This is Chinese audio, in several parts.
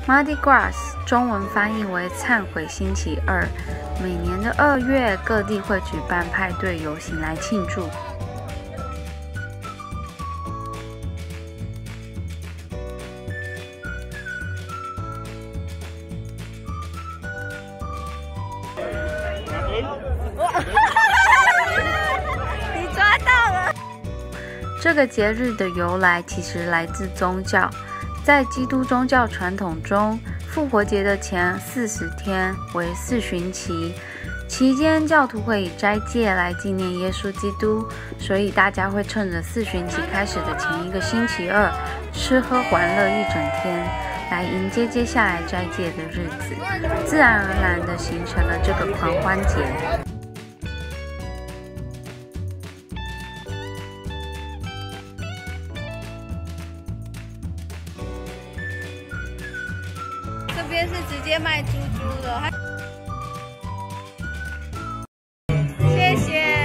Mardi Gras 中文翻译为忏悔星期二，每年的2月，各地会举办派对游行来庆祝。 你抓到了！ 这个节日的由来其实来自宗教，在基督宗教传统中，复活节的前40天为四旬期，期间教徒会以斋戒来纪念耶稣基督，所以大家会趁着四旬期开始的前一个星期二，吃喝玩乐一整天，来迎接接下来斋戒的日子，自然而然地形成了这个狂欢节。 这边是直接卖猪猪的，谢谢。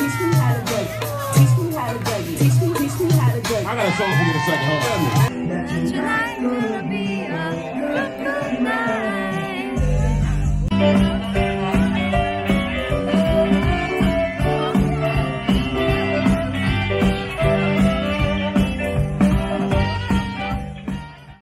I got a song for you in a second. Hold on.